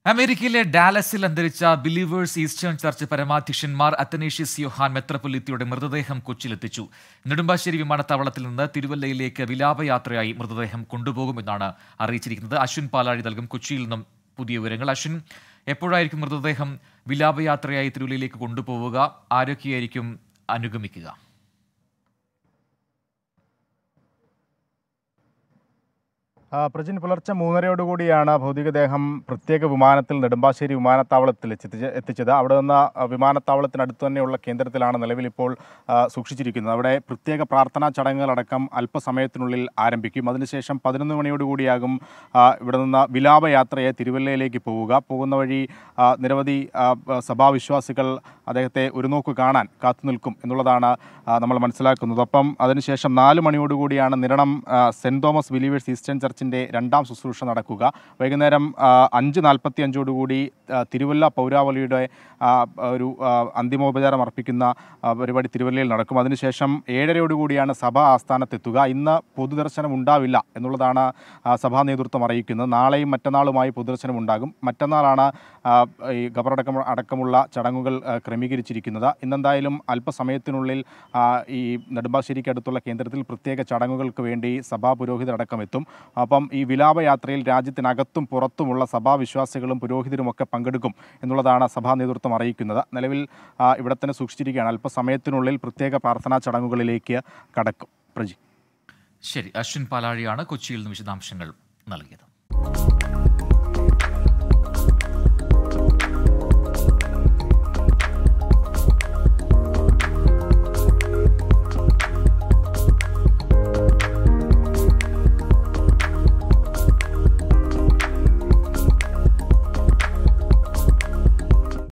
അമേരിക്കയിലെ ഡാലസിൽ അന്തരിച്ച ബിലീവേഴ്സ് ഈസ്റ്റേൺ ചർച്ച് പരമാധ്യക്ഷൻ മാർ അത്തനേഷ്യസ് യോഹാൻ മെത്രാപ്പൊലീത്തയുടെ മൃതദേഹം കൊച്ചിയിലെത്തിച്ചു. നെടുമ്പാശ്ശേരി വിമാനത്താവളത്തിൽ നിന്ന് തിരുവല്ലയിലേക്ക് വിലാപയാത്രയായി മൃതദേഹം കൊണ്ടുപോകുമെന്നാണ് അറിയിച്ചിരിക്കുന്നത്. അശ്വിൻ പാലാഴി നൽകും കൊച്ചിയിൽ നിന്നും പുതിയ വിവരങ്ങൾ. അശ്വിൻ, എപ്പോഴായിരിക്കും മൃതദേഹം വിലാപയാത്രയായി തിരുവല്ലയിലേക്ക് കൊണ്ടുപോവുക? ആരൊക്കെയായിരിക്കും അനുഗമിക്കുക? പ്രജിൻ, പുലർച്ചെ 3:30 ഭൗതികദേഹം പ്രത്യേക വിമാനത്തിൽ നെടുമ്പാശ്ശേരി വിമാനത്താവളത്തിൽ എത്തിച്ചത്. അവിടെ നിന്ന് വിമാനത്താവളത്തിനടുത്ത് തന്നെയുള്ള കേന്ദ്രത്തിലാണ് നിലവിലിപ്പോൾ സൂക്ഷിച്ചിരിക്കുന്നത്. അവിടെ പ്രത്യേക പ്രാർത്ഥനാ ചടങ്ങുകളടക്കം അല്പസമയത്തിനുള്ളിൽ ആരംഭിക്കും. അതിനുശേഷം 11 മണിയോടുകൂടിയാകും ഇവിടെ നിന്ന് വിലാപയാത്രയെ തിരുവല്ലയിലേക്ക് പോകുന്ന വഴി നിരവധി സഭാവിശ്വാസികൾ അദ്ദേഹത്തെ ഒരു നോക്ക് കാണാൻ കാത്തുനിൽക്കും എന്നുള്ളതാണ് നമ്മൾ മനസ്സിലാക്കുന്നത്. ഒപ്പം അതിനുശേഷം 4 മണിയോടുകൂടിയാണ് Niranam saint Thomas believers eastern ചർച്ചിൻ്റെ രണ്ടാം ശുശ്രൂഷ നടക്കുക. വൈകുന്നേരം 5:45 തിരുവല്ല പൗരാവലിയുടെ ഒരു അന്തിമോപചാരം അർപ്പിക്കുന്ന പരിപാടി തിരുവല്ലയിൽ നടക്കും. അതിനുശേഷം 7:30 സഭാ ആസ്ഥാനത്തെത്തുക. ഇന്ന് പൊതുദർശനം ഉണ്ടാവില്ല എന്നുള്ളതാണ് സഭാ നേതൃത്വം അറിയിക്കുന്നത്. നാളെയും മറ്റന്നാളുമായി പൊതുദർശനം ഉണ്ടാകും. മറ്റന്നാളാണ് ഈ ഖബറടക്കമുള്ള ചടങ്ങുകൾ ക്രമീകരിച്ചിരിക്കുന്നത്. ഇന്നെന്തായാലും അല്പസമയത്തിനുള്ളിൽ ഈ നെടുമ്പാശ്ശേരിക്ക് അടുത്തുള്ള കേന്ദ്രത്തിൽ പ്രത്യേക ചടങ്ങുകൾക്ക് വേണ്ടി സഭാ പുരോഹിതരടക്കം എത്തും. അപ്പം ഈ വിലാപയാത്രയിൽ രാജ്യത്തിനകത്തും പുറത്തുമുള്ള സഭാവിശ്വാസികളും പുരോഹിതരുമൊക്കെ പങ്കെടുക്കും എന്നുള്ളതാണ് സഭാ നേതൃത്വം അറിയിക്കുന്നത്. നിലവിൽ ഇവിടെ തന്നെ സൂക്ഷിച്ചിരിക്കുകയാണ്. അല്പസമയത്തിനുള്ളിൽ പ്രത്യേക പ്രാർത്ഥനാ ചടങ്ങുകളിലേക്ക് കടക്കും. പ്രജി, ശരി. അശ്വിൻ പാലാഴിയാണ് കൊച്ചിയിൽ നിന്ന് വിശദാംശങ്ങൾ നൽകിയത്.